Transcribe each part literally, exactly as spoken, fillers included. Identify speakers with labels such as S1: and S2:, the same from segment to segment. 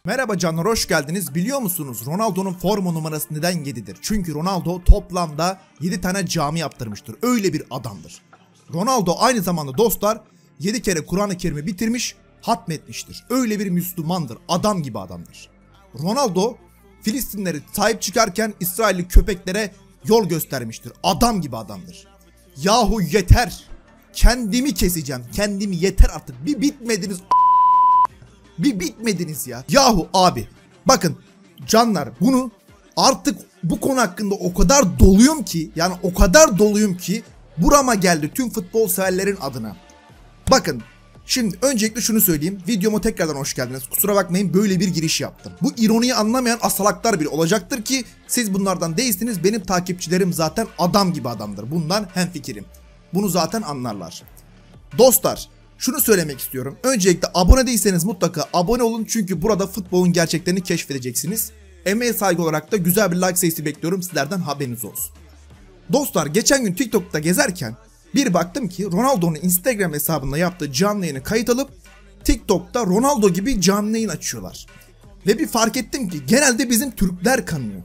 S1: Merhaba canlar, hoş geldiniz. Biliyor musunuz Ronaldo'nun forma numarası neden yedidir? Çünkü Ronaldo toplamda yedi tane cami yaptırmıştır. Öyle bir adamdır. Ronaldo aynı zamanda dostlar yedi kere Kur'an-ı Kerim'i bitirmiş, hatmetmiştir. Öyle bir Müslümandır. Adam gibi adamdır. Ronaldo Filistinleri sahip çıkarken İsrailli köpeklere yol göstermiştir. Adam gibi adamdır. Yahu yeter. Kendimi keseceğim. Kendimi yeter artık. Bir bitmediniz. Bir bitmediniz ya. Yahu abi. Bakın canlar, bunu artık bu konu hakkında o kadar doluyum ki. Yani o kadar doluyum ki. Burama geldi tüm futbol severlerin adına. Bakın. Şimdi öncelikle şunu söyleyeyim. Videoma tekrardan hoş geldiniz. Kusura bakmayın, böyle bir giriş yaptım. Bu ironiyi anlamayan asalaklar bile olacaktır ki siz bunlardan değilsiniz. Benim takipçilerim zaten adam gibi adamdır. Bundan hemfikirim. Bunu zaten anlarlar. Dostlar, şunu söylemek istiyorum. Öncelikle abone değilseniz mutlaka abone olun. Çünkü burada futbolun gerçeklerini keşfedeceksiniz. Emeğe saygı olarak da güzel bir like sayısı bekliyorum. Sizlerden haberiniz olsun. Dostlar, geçen gün TikTok'ta gezerken bir baktım ki Ronaldo'nun Instagram hesabında yaptığı canlı yayını kayıt alıp TikTok'ta Ronaldo gibi canlı yayın açıyorlar. Ve bir fark ettim ki genelde bizim Türkler kanıyor.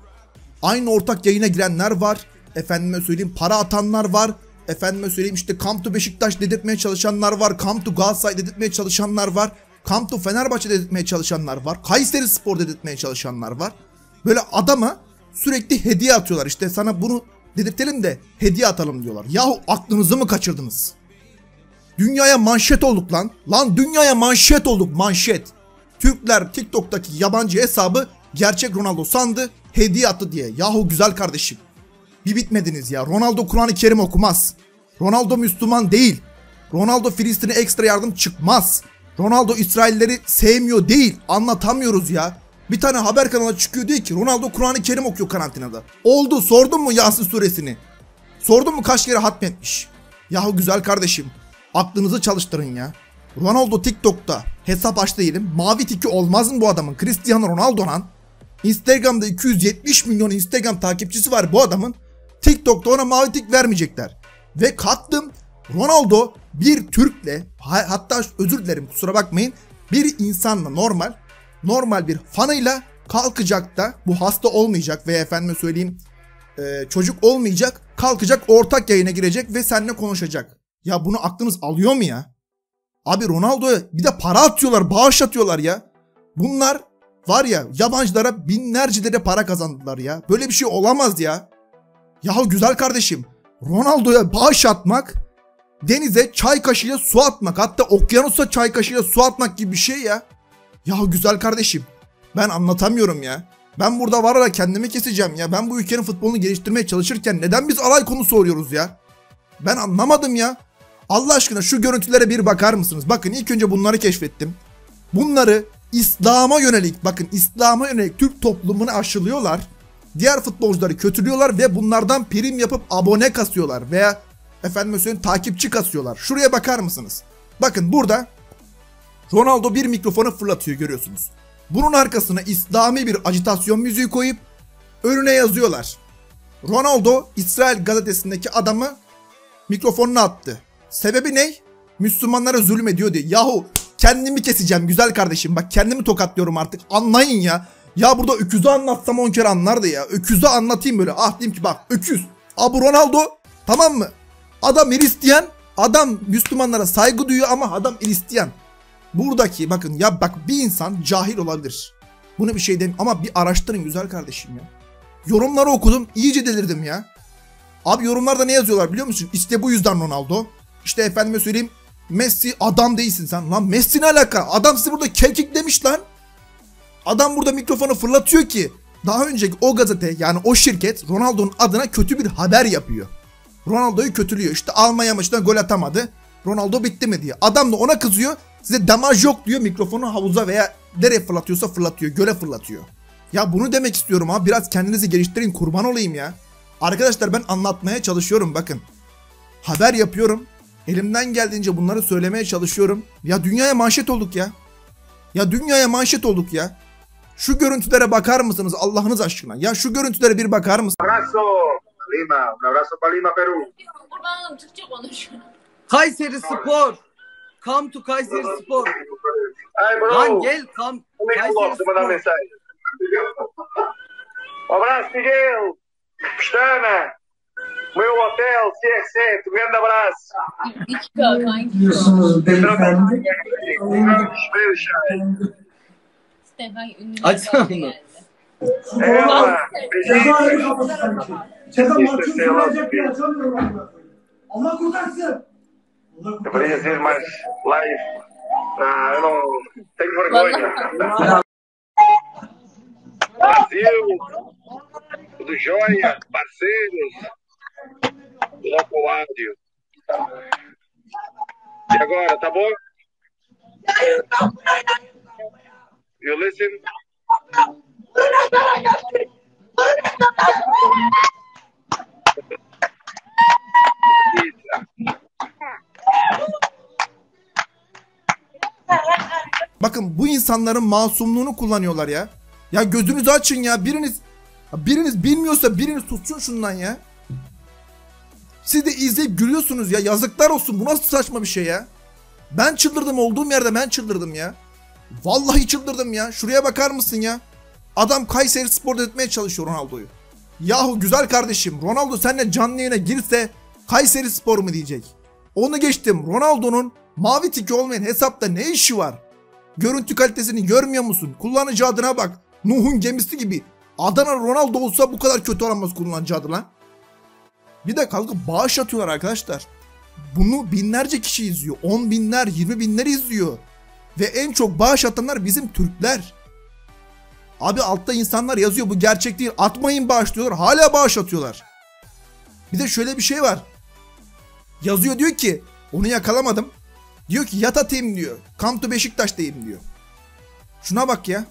S1: Aynı ortak yayına girenler var. Efendime söyleyeyim para atanlar var. Efendime söyleyeyim işte Come to Beşiktaş dedirtmeye çalışanlar var. Come to Galatasaray dedirtmeye çalışanlar var. Come to Fenerbahçe dedirtmeye çalışanlar var. Kayseri Spor dedirtmeye çalışanlar var. Böyle adama sürekli hediye atıyorlar. İşte sana bunu dedirtelim de hediye atalım diyorlar. Yahu aklınızı mı kaçırdınız? Dünyaya manşet olduk lan. Lan dünyaya manşet olduk, manşet. Türkler TikTok'taki yabancı hesabı gerçek Ronaldo sandı, hediye attı diye. Yahu güzel kardeşim. Bir bitmediniz ya. Ronaldo Kur'an-ı Kerim okumaz. Ronaldo Müslüman değil. Ronaldo Filistin'e ekstra yardım çıkmaz. Ronaldo İsrailleri sevmiyor değil. Anlatamıyoruz ya. Bir tane haber kanalı çıkıyor diyor ki Ronaldo Kur'an-ı Kerim okuyor karantinada. Oldu, sordun mu Yasin suresini? Sordun mu kaç kere hatmetmiş? Yahu güzel kardeşim, aklınızı çalıştırın ya. Ronaldo TikTok'ta hesap aç diyelim. Mavi tiki olmaz mı bu adamın? Cristiano Ronaldo'dan. Instagram'da iki yüz yetmiş milyon Instagram takipçisi var bu adamın. TikTok'ta ona mavi tik vermeyecekler. Ve kattım, Ronaldo bir Türk'le, hatta özür dilerim kusura bakmayın, bir insanla normal normal bir fanıyla kalkacak da, bu hasta olmayacak ve efendime söyleyeyim e, çocuk olmayacak, kalkacak ortak yayına girecek ve seninle konuşacak. Ya bunu aklınız alıyor mu ya? Abi Ronaldo'ya bir de para atıyorlar, bağış atıyorlar ya. Bunlar var ya, yabancılara binlerce lira para kazandılar ya. Böyle bir şey olamaz ya. Yahu güzel kardeşim, Ronaldo'ya bağış atmak, denize çay kaşığıyla su atmak, hatta okyanusa çay kaşığıyla su atmak gibi bir şey ya. Yahu güzel kardeşim, ben anlatamıyorum ya. Ben burada var ara kendimi keseceğim ya. Ben bu ülkenin futbolunu geliştirmeye çalışırken neden biz alay konusu oluyoruz ya? Ben anlamadım ya. Allah aşkına şu görüntülere bir bakar mısınız? Bakın ilk önce bunları keşfettim. Bunları İslam'a yönelik, bakın İslam'a yönelik Türk toplumunu aşılıyorlar. Diğer futbolcuları kötülüyorlar ve bunlardan prim yapıp abone kasıyorlar veya efendime söyleyeyim takipçi kasıyorlar. Şuraya bakar mısınız? Bakın burada Ronaldo bir mikrofonu fırlatıyor, görüyorsunuz. Bunun arkasına İslami bir ajitasyon müziği koyup önüne yazıyorlar. Ronaldo İsrail gazetesindeki adamı mikrofonuna attı. Sebebi ne? Müslümanlara zulmediyor diye. Yahu kendimi keseceğim güzel kardeşim. Bak kendimi tokatlıyorum artık. Anlayın ya. Ya burada öküzü anlatsam on kere anlardı ya. Öküzü anlatayım böyle. Ah diyeyim ki bak öküz. Abi Ronaldo, tamam mı? Adam Hristiyan. Adam Müslümanlara saygı duyuyor ama adam Hristiyan. Buradaki bakın ya, bak bir insan cahil olabilir. Bunu bir şey demiyorum ama bir araştırın güzel kardeşim ya. Yorumları okudum, iyice delirdim ya. Abi yorumlarda ne yazıyorlar biliyor musun? İşte bu yüzden Ronaldo. İşte efendime söyleyeyim Messi adam değilsin sen. Lan Messi ne alaka? Adam sizi burada kekik demiş lan. Adam burada mikrofonu fırlatıyor ki daha önceki o gazete, yani o şirket Ronaldo'nun adına kötü bir haber yapıyor. Ronaldo'yu kötülüyor. İşte Almanya maçında gol atamadı. Ronaldo bitti mi diye. Adam da ona kızıyor. Size damaj yok diyor. Mikrofonu havuza veya nereye fırlatıyorsa fırlatıyor. Göle fırlatıyor. Ya bunu demek istiyorum abi. Biraz kendinizi geliştirin. Kurban olayım ya. Arkadaşlar ben anlatmaya çalışıyorum bakın. Haber yapıyorum. Elimden geldiğince bunları söylemeye çalışıyorum. Ya dünyaya manşet olduk ya. Ya dünyaya manşet olduk ya. Şu görüntülere bakar mısınız Allah'ınız aşkına? Ya şu görüntülere bir bakar mısınız?
S2: Abrazo Lima, un abrazo para Lima, Perú.
S3: Kurbanım Türkçe konuşuyor.
S4: Kayseri Spor. Come to Kayseri Spor.
S2: Ai, bro.
S3: Lan gel kam.
S2: Comigo logo, você mandar mensagem. Um abraço, Miguel. Pestana. Meu hotel, C X sete. Um grande abraço.
S4: Biliyorsunuz beyefendi.
S5: Stefan ünlü
S3: Açsana bunu.
S2: Ela,
S4: Cezayir'i
S2: beijinhos.
S4: kapattı sanki. Çeto maçı sürecek diye açamıyorum amına koyayım. Allah kurtarsın. Allah
S2: Eu poderia
S4: kurtarsın.
S2: dizer mais live. Ah, eu não tenho vergonha. Brasil, tudo jóia, parceiros, Loco Áudio. E agora, tá bom? You listen?
S1: Bakın bu insanların masumluğunu kullanıyorlar ya. Ya gözünüzü açın ya. Biriniz biriniz bilmiyorsa biriniz tutsun şundan ya. Siz de izleyip gülüyorsunuz ya. Yazıklar olsun. Bu nasıl saçma bir şey ya. Ben çıldırdım, olduğum yerde ben çıldırdım ya. Vallahi çıldırdım ya. Şuraya bakar mısın ya? Adam Kayseri Spor'da etmeye çalışıyor Ronaldo'yu. Yahu güzel kardeşim, Ronaldo seninle canlı yayına girse Kayseri Spor mu diyecek? Onu geçtim. Ronaldo'nun mavi tiki olmayan hesapta ne işi var? Görüntü kalitesini görmüyor musun? Kullanıcı adına bak. Nuh'un gemisi gibi. Adana Ronaldo olsa bu kadar kötü olamaz kullanıcı adı lan. Bir de kalkıp bağış atıyorlar arkadaşlar. Bunu binlerce kişi izliyor. On binler, yirmi binler izliyor. Ve en çok bağış atanlar bizim Türkler. Abi altta insanlar yazıyor bu gerçek değil. Atmayın bağış diyorlar. Hala bağış atıyorlar. Bir de şöyle bir şey var. Yazıyor diyor ki onu yakalamadım. Diyor ki yat atayım diyor. Come to Beşiktaş'tayım diyor. Şuna bak ya.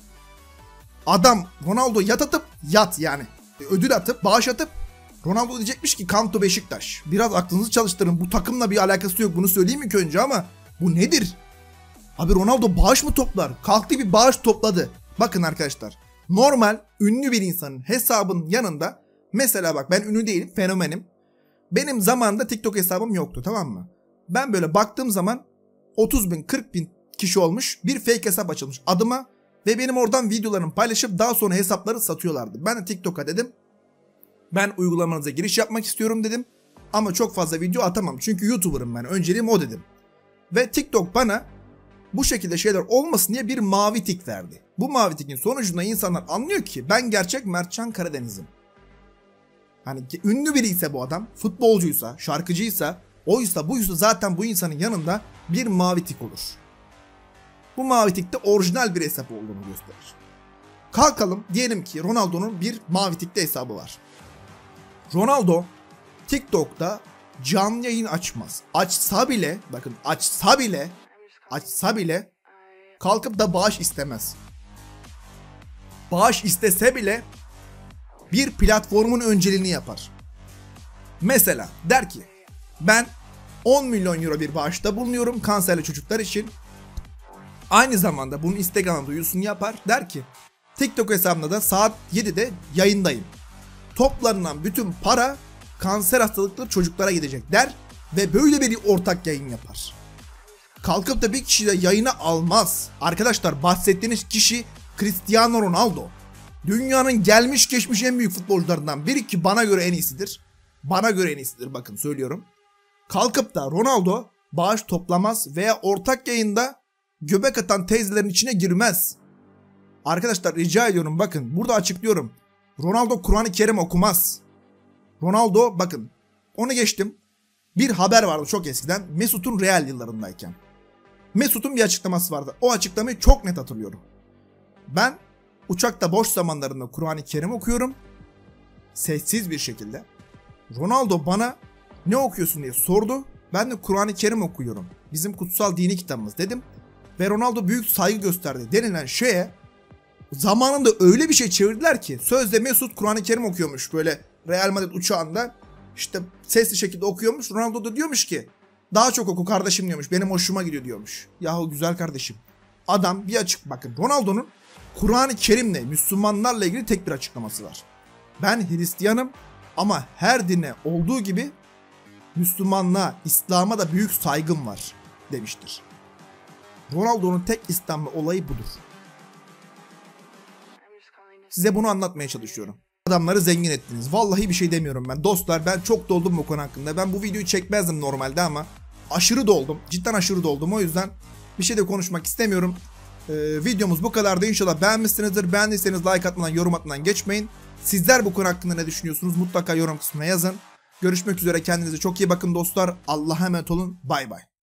S1: Adam Ronaldo yat atıp yat yani. Ödül atıp bağış atıp Ronaldo diyecekmiş ki come to Beşiktaş. Biraz aklınızı çalıştırın. Bu takımla bir alakası yok. Bunu söyleyeyim ilk önce ama bu nedir? Abi Ronaldo bağış mı toplar? Kalktı bir bağış topladı. Bakın arkadaşlar. Normal ünlü bir insanın hesabının yanında mesela bak ben ünlü değilim, fenomenim. Benim zamanında TikTok hesabım yoktu, tamam mı? Ben böyle baktığım zaman otuz bin kırk bin kişi olmuş, bir fake hesap açılmış adıma ve benim oradan videolarımı paylaşıp daha sonra hesapları satıyorlardı. Ben de TikTok'a dedim ben uygulamanıza giriş yapmak istiyorum dedim ama çok fazla video atamam çünkü YouTuber'ım ben, önceliğim o dedim. Ve TikTok bana bu şekilde şeyler olmasın diye bir mavi tik verdi. Bu mavi tikin sonucunda insanlar anlıyor ki ben gerçek Mertcan Karadeniz'im. Hani ünlü biri ise bu adam, futbolcuysa, şarkıcıysa, oysa buysa zaten bu insanın yanında bir mavi tik olur. Bu mavi tikte orijinal bir hesap olduğunu gösterir. Kalkalım diyelim ki Ronaldo'nun bir mavi tikte hesabı var. Ronaldo TikTok'ta canlı yayın açmaz. Açsa bile, bakın açsa bile, açsa bile kalkıp da bağış istemez. Bağış istese bile bir platformun önceliğini yapar. Mesela der ki ben on milyon euro bir bağışta bulunuyorum kanserli çocuklar için. Aynı zamanda bunun Instagram duyurusunu yapar. Der ki TikTok hesabımda da saat yedide yayındayım. Toplanan bütün para kanser hastalıklı çocuklara gidecek der ve böyle bir ortak yayın yapar. Kalkıp da bir kişi de yayına almaz. Arkadaşlar bahsettiğiniz kişi Cristiano Ronaldo. Dünyanın gelmiş geçmiş en büyük futbolcularından biri ki bana göre en iyisidir. Bana göre en iyisidir bakın söylüyorum. Kalkıp da Ronaldo bağış toplamaz veya ortak yayında göbek atan teyzelerin içine girmez. Arkadaşlar rica ediyorum bakın burada açıklıyorum. Ronaldo Kur'an-ı Kerim okumaz. Ronaldo bakın onu geçtim. Bir haber vardı çok eskiden Mesut'un Real yıllarındayken. Mesut'un bir açıklaması vardı. O açıklamayı çok net hatırlıyorum. Ben uçakta boş zamanlarında Kur'an-ı Kerim okuyorum. Sessiz bir şekilde. Ronaldo bana ne okuyorsun diye sordu. Ben de Kur'an-ı Kerim okuyorum. Bizim kutsal dini kitabımız dedim. Ve Ronaldo büyük saygı gösterdi denilen şeye zamanında öyle bir şey çevirdiler ki sözde Mesut Kur'an-ı Kerim okuyormuş böyle Real Madrid uçağında işte sesli şekilde okuyormuş. Ronaldo da diyormuş ki daha çok oku kardeşim diyormuş. Benim hoşuma gidiyor diyormuş. Yahu güzel kardeşim. Adam bir açık bakın Ronaldo'nun Kur'an-ı Kerim'le Müslümanlarla ilgili tek bir açıklaması var. Ben Hristiyanım ama her dine olduğu gibi Müslümanlığa, İslam'a da büyük saygım var demiştir. Ronaldo'nun tek istenme olayı budur. Size bunu anlatmaya çalışıyorum. Adamları zengin ettiniz. Vallahi bir şey demiyorum ben. Dostlar ben çok doldum bu konu hakkında. Ben bu videoyu çekmezdim normalde ama aşırı doldum. Cidden aşırı doldum. O yüzden bir şey de konuşmak istemiyorum. Ee, videomuz bu kadardı. İnşallah beğenmişsinizdir. Beğendiyseniz like atmadan, yorum atmadan geçmeyin. Sizler bu konu hakkında ne düşünüyorsunuz? Mutlaka yorum kısmına yazın. Görüşmek üzere. Kendinize çok iyi bakın dostlar. Allah'a emanet olun. Bay bay.